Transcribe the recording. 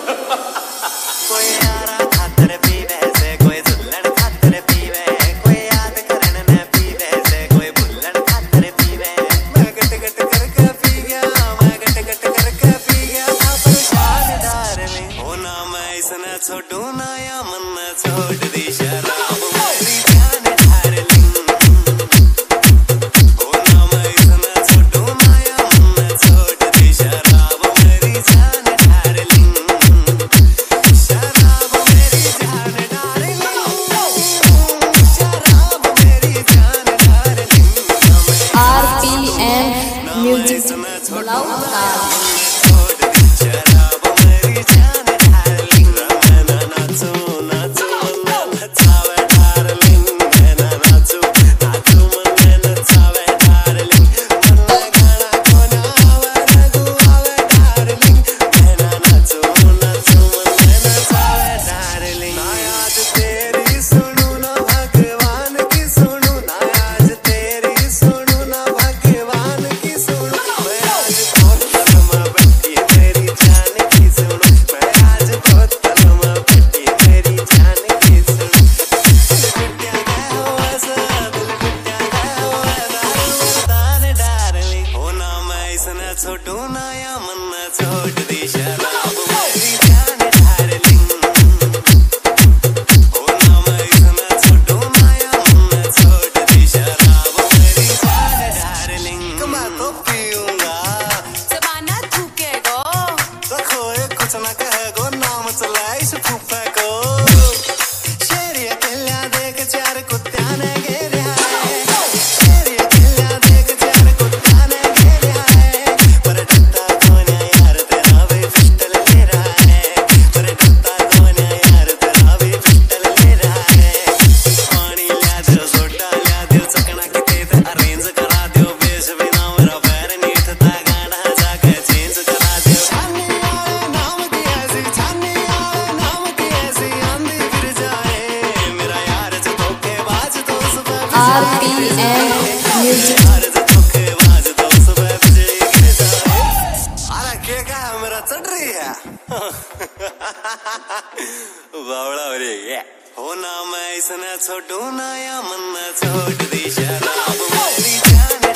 कोई यारा खातर पीवे से, कोई जुल्लड़ खातर पीवे, कोई याद करन न पीवे से, कोई बुल्लड़ खातर पीवे। मैं गट गट करके पी गया, मैं गट गट करके पी गया था परेशान डार्लिंग। हो ना मैं इसने छोड़ू ना या मन न छोड़ दी शराब मेरी जान डार्लिंग। हो ना मैं इसने छोड़ू ना या मन न छोड़ दी शराब मेरी जान डार्लिंग। शराब मेरी जान डार्लिंग, शराब मेरी जान डार्लिंग। RPM म्यूजिक ब्लॉग छोड़ू ना या मन न छोड़ दी शराब मेरी जान डार्लिंग। हो ना मैं इसने छोड़ू ना या मन न छोड़ दी शराब मेरी जान डार्लिंग। मैं तो पीऊंगा जमाना थूकेगो, तो खोए कुछ न कहेगो, नाम चलाइश फूफे को। शेरिया किल्ला देख चार कुत्त्या ने घेरे है, शेरिया किल्ला देख चार कुत्त्या ने घेरे है। पर डरता कौन है यार तेरा भी पिस्टल ले रहा है, पर डरता कौन है यार तेरा भी पिस्टल ले रहा है। पानी ला दो, सोडा ला दो, चकना किते ते अरेंज करा दो, बेश बिना मेरा पैर नीठ ता गाना जाके चेंज करा दो। छाने आए नाम की ऐसी, छाने आए नाम की ऐसी आंधी फिर जाए मेरा यार जो धोखेबाज तो सुबह RPM म्यूजिक यार जो धोखेबाज तो सुबह बिजली गिर जाए। अरे क्या मेरा चढ़ रही है बावड़ा हो रही है। हो ना मैं इसने छोड़ू ना या मन न छोड़ दी शराब मेरी जान